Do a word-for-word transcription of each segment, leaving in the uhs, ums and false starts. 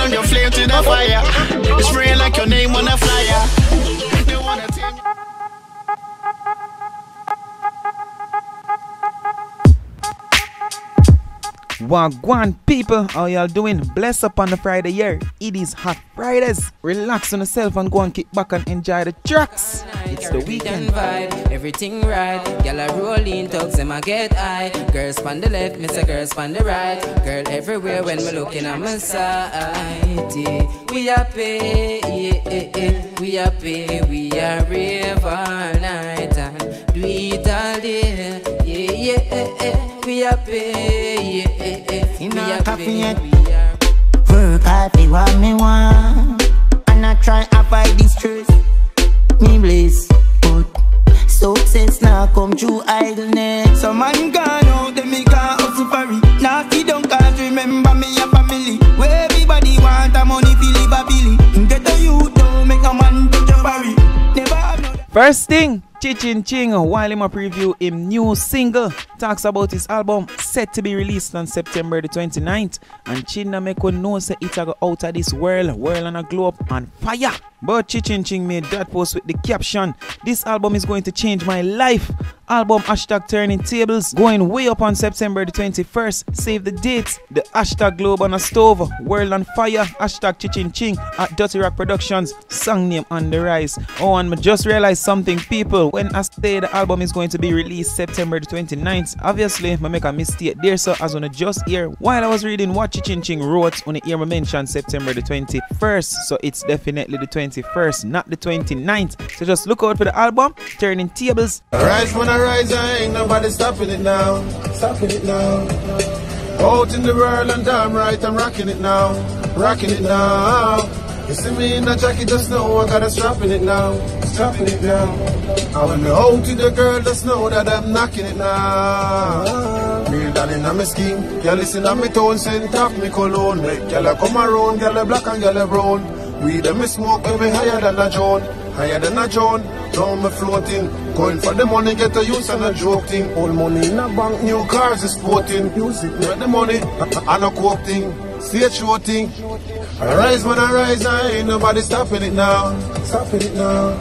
down your flame to the fire. It's real like your name on a flyer. They wanna take Wagwan people, how y'all doing? Bless up on the Friday here. It is Hot Fridays. Relax on yourself and go and kick back and enjoy the tracks. It's the weekend. Everything right. Girl a rolling talks and I get high. Girls on the left, Mister Girls on the right. Girl everywhere when me looking at my side. We happy, yeah, yeah, yeah. We happy, we are rave all night and do it all day. Yeah, yeah, yeah. We happy, yeah, yeah, yeah. You know happy yet. Work hard for what me want, and I try to avoid this truth. Me bliss, but success now come through idleness. So man gone out, then me can't hustle for it. Now he don't can't remember me a family. Where everybody want a money to live a billy. Get a youth don't make a man touch a barry. Never have no. First thing, Chichin Ching, while him a preview him new single, talks about his album set to be released on September the twenty-ninth. And Chinna make one know say it a go out of this world, world on a globe on fire. But Chichin Ching made that post with the caption, "This album is going to change my life." Album hashtag turning tables, going way up on September the twenty-first. Save the dates, the hashtag globe on a stove, world on fire, hashtag Chichin Ching at Dirty Rock Productions, song name on the rise. Oh, and I just realized something, people. When I say the album is going to be released September the twenty-ninth, obviously I make a mistake there, so as on just here while I was reading what Chichin Ching wrote on the ear, I mentioned September the twenty-first, so it's definitely the twenty-first, not the twenty-ninth. So just look out for the album Turning Tables. Rise when I rise, I ain't nobody stopping it now. Stopping it now. Out in the world and damn right, I'm rocking it now. Rocking it now. You see me in the jacket, just know I gotta strap in it now. Strapping it now. I when me out to the girl, just know that I'm knocking it now. Real down in my scheme. You listen to me tone, send tap me cologne. Make y'all come around, y'all black and y'all brown. Weed and me smoke, me higher than a John. Higher than a John, down me floating. Going for the money, get a use and a joke thing. Old money in a bank, new cars is sporting. Music, get the money, and a coke thing. Stage show thing. I rise when I rise, I ain't nobody stopping it now. Stopping it now.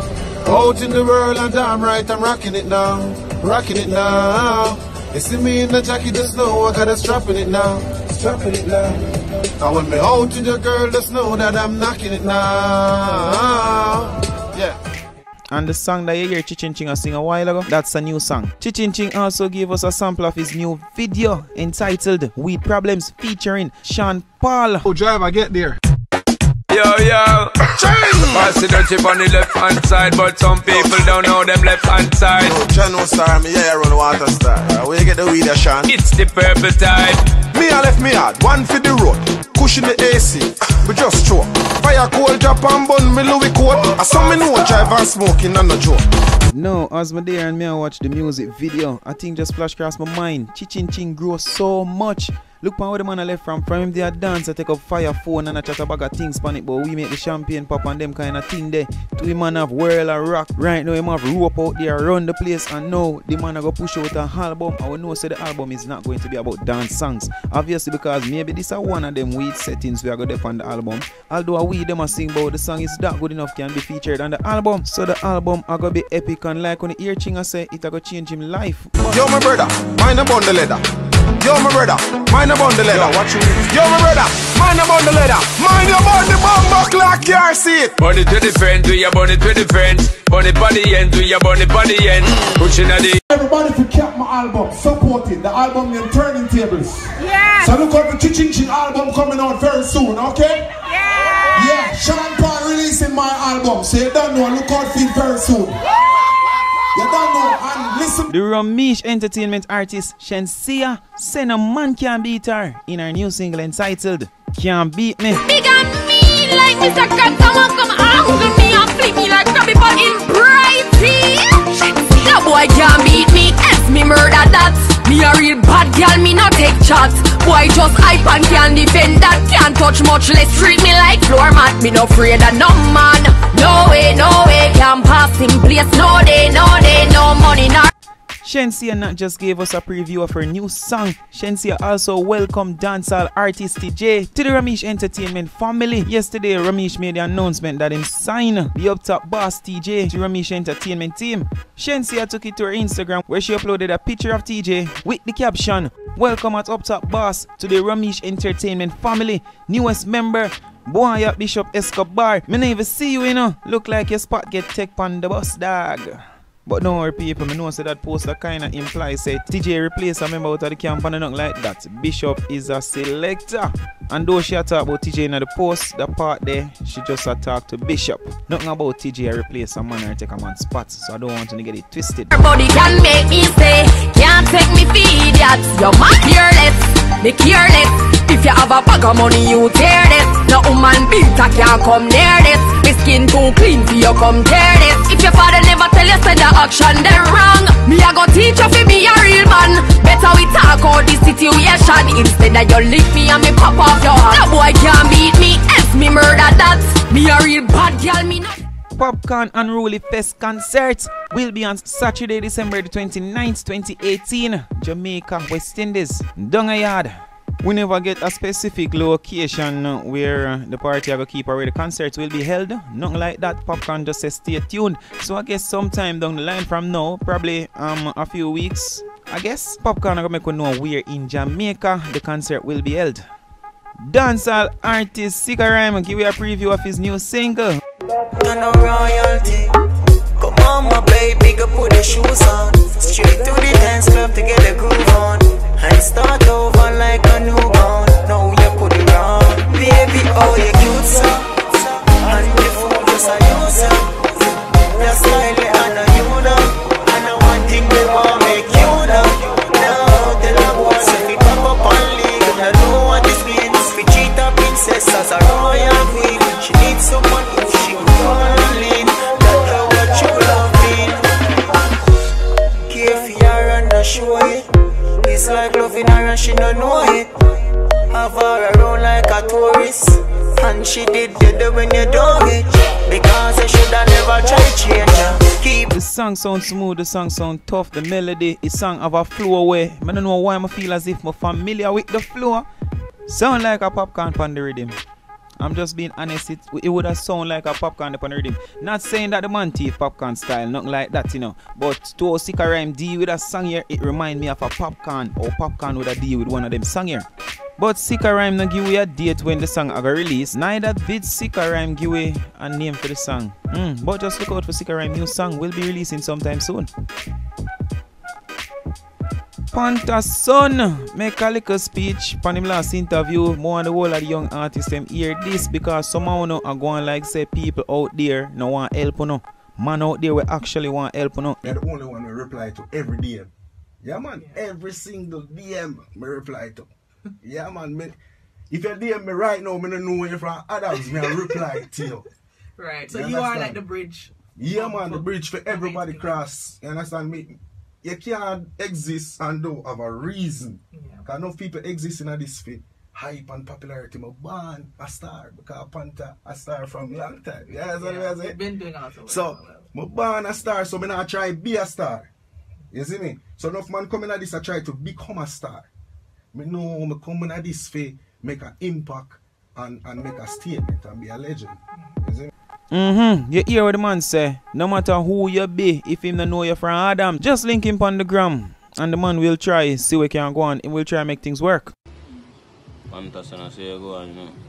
Out in the world and damn right, I'm rocking it now. Rocking it now. You see me in the jacket, just know I gotta strapping it now. Strapping it now. I when me out to the girl, just know that I'm knocking it now. Yeah. And the song that you hear Chichin Ching sing a while ago, that's a new song. Chichin Ching also gave us a sample of his new video entitled Weed Problems featuring Sean Paul. Oh, driver, get there. Yo, yo, pass the chip on the left hand side, but some people don't know them left hand side. Oh, General Star, me yeah, run water star. Uh, where you get the weed, Sean? It's the purple tide. Me, I left me hard, one for the road. Cushion the A C, we just throw. Fire cold drop and bun me Louis coat. I saw me know drive and smoking and no joke. No, as me there and me I watch the music video, I think just flash across my mind. Chichin Ching grows so much. Look pan where the man I left from. From him they a dance, I take up fire phone and I chat a bag of things pan it, but we make the champagne pop and them kind of thing there. Two man have whirl and rock. Right now him have rope out there, run the place, and now the man I go push out an album. I will know say the album is not going to be about dance songs. Obviously because maybe this is one of them weed settings we are going to on the album. Although we them a sing about the song is that good enough can be featured on the album. So the album are going to be epic and like on the ear Ching I say it are going to change him life. But yo my brother, mind about the leather. Yo my brother, mind about the leather. Yo, what you mean? Yo my brother, mind about the leather. Mind about the bomb clock, you see it. Burn it to the friends, do ya burn it to the friends. Burn it by the end, do ya burn it by the end. Pushing at the. Everybody to cap my album, support it. The album named Turning Tables. Yeah. So look out for Chichin Ching album coming out very soon, okay? Yeah. Yeah, Sean Paul releasing my album, so you don't know, look out for it very soon. You don't know, and listen. The Ramesh Entertainment artist Shensia said a man can't beat her in her new single entitled Can't Beat Me. Big and mean like Mister Crab, come on, come angle me and flip me like Krabby Pot in Brighty. That boy can't beat me, F me murder that. Me a real bad girl, me not take shots. Boy just hype and can't defend that. Can't touch much, less treat me like floor mat. Me no afraid of no man. No way, no way, can't pass him place. No day, no day, no money, no. Shenseea not just gave us a preview of her new song, Shenseea also welcomed dancehall artist T J to the Ramesh Entertainment family. Yesterday, Ramesh made the announcement that him sign the up top boss T J to Ramesh Entertainment team. Shenseea took it to her Instagram where she uploaded a picture of T J with the caption, "Welcome at up top boss to the Ramesh Entertainment family. Newest member, boy at Bishop Escobar. Me never see you, you know. Look like your spot get take on the bus, dog." But don't worry, people, me know say that poster kinda implies say T J replace a member out of the camp and nothing like that. Bishop is a selector. And though she a talk about T J in the post, the part there, she just a talk to Bishop. Nothing about T J replace a man or take a man's spot, so I don't want to get it twisted. Everybody can make me stay, can't take me for idiots. You're my careless, me careless. If you have a bag of money, you tear this. No woman beater can't come near this. Me skin too clean for you come tear this. If your father never tell you say the action then wrong, me I go teach you fi be a real man. Better we talk out the situation instead of you lick me and me pop off your hand. That boy can't beat me, if me murder that. Me a real bad girl, me not. Popcaan Unruly Fest concert will be on Saturday, December the twenty-ninth, twenty eighteen, Jamaica, West Indies, Dunga Yard. We never get a specific location where the party are going to keep or where the concert will be held. Nothing like that. Popcaan just says stay tuned. So I guess sometime down the line from now, probably um a few weeks, I guess, Popcaan are going to make you know where in Jamaica the concert will be held. Dancehall artist Sika Rhyme give you a preview of his new single. No royalty. Come on, my baby, go put the shoes on. Straight to the dance club to get the groove on. And start over like a newborn. Now you put it wrong. Baby, oh, you cute, so. And you fool, just a user. Your style, I know you know. I know one thing we want make you know. Now, the love was if we pop up on league. I know what this means. We cheat a princess as a royal queen. She needs someone if she would all lean. That's how what you loving. Care for her and not show it. It's like loving her and she don't know it. Have her around like a tourist. And she did the when you dog it. Because I should have never tried change her. Keep the song sound smooth, the song sound tough, the melody, the song have a flow away. I don't know why I feel as if I'm familiar with the flow. Sound like a Popcaan on the rhythm. I'm just being honest, it, it would have sound like a Popcaan upon the rhythm. Not saying that the man thief Popcaan style, nothing like that, you know. But to Sika Rhyme deal with a song here, it remind me of a Popcaan, or Popcaan would have deal with one of them song here. But Sika Rhyme not give you a date when the song are release. Neither did Sika Rhyme give you a name for the song. Mm, but just look out for Sika Rhyme new song, will be releasing sometime soon. Panther Son make a little speech on him last interview. More on the whole of the young artists them hear this because somehow no are going like say people out there no want help no. Man out there we actually want help no. You're the only one who reply to every D M. Yeah man, every single D M me reply to. Yeah man, me, if you D M me right now, me don't know where you're from Adams, me I reply to you. Right, so you, you understand? are like the bridge. Yeah man, the bridge for everybody cross. You understand me? You can't exist and don't have a reason. Yeah. Because enough people exist in this fit. Hype and popularity. I'm born a star because Panther a star from a long time. Yeah, that's yeah, what I say. Been doing also so, I'm born a star, so I'm not try to be a star. You see me? So enough man coming at this I try to become a star. I know I'm coming at this for make an impact and, and make a statement and be a legend. You see me? Mm-hmm. You hear what the man say? No matter who you be, if him don't know you from Adam, just link him on the gram. And the man will try, see what can go on. He will try make things work. Fantastic, I say you go on, you know.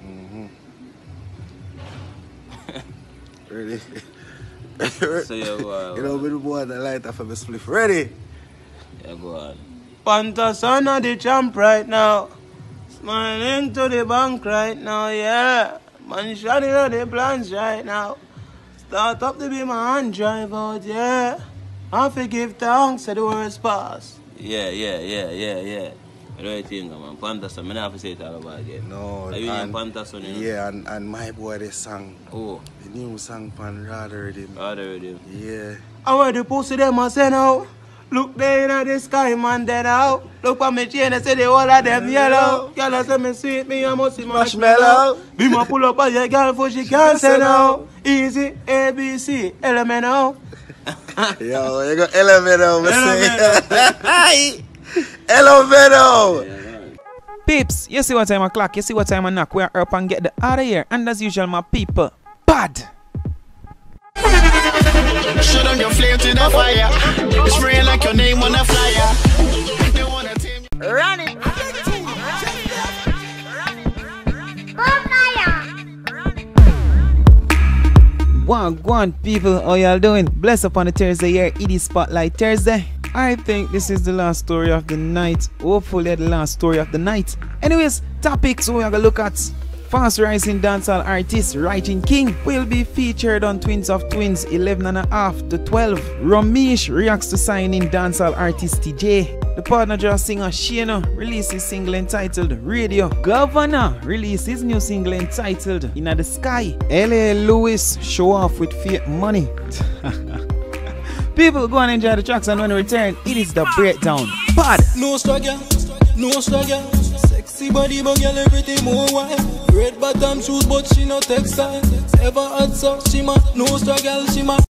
Mm-hmm. Ready? So you go on. You know, with the boy that light off of a spliff. Ready? Yeah, go on. Fantastic on the champ right now. Smiling to the bank right now, yeah. Man, shining on the plans right now. Start up to be my hand drive out, yeah. I forgive thanks to the worst pass. Yeah, yeah, yeah, yeah, yeah. I don't think, man. Fantastic, I don't have to say it all about again. No, are you in Fantastic, you know? Yeah, and, and my boy, they sang. Oh. The new song pan Rather Rhythm. Rather Rhythm. Yeah. I want the pussy them I say now. Look there in the sky, man, then out. Look at me chain, I say the whole of them yellow. Girl, I say me sweet, me I must see marshmallow. Be my pull up on your girl for she can't say no. Easy, A, B, C, element now. Yo, you got elevator, say. Elevator. Peeps, you see what time I clock, you see what time I knock. We are up and get the out of here. And as usual, my people, bad. Shut on your flame to the fire. It's real like your name on a flyer. They wanna tame you. Run it. One, one, people, how y'all doing? Bless up on the Thursday here, it is Spotlight Thursday. I think this is the last story of the night. Hopefully the last story of the night. Anyways, topics we are gonna look at. Fast rising dancehall artist Writing King will be featured on Twins of Twins eleven and a half to twelve. Ramesh reacts to signing dancehall artist T J. The partner jazz singer Shayna released his single entitled Radio. Governor released his new single entitled Inna the Sky. L A Lewis show off with fake money. People, go and enjoy the tracks, and when we return, it is the breakdown. Bad. No struggle, no struggle. Sexy body, but girl, everything more wild. Red bottom shoes, but she no textile. Ever had so she ma no struggle, she ma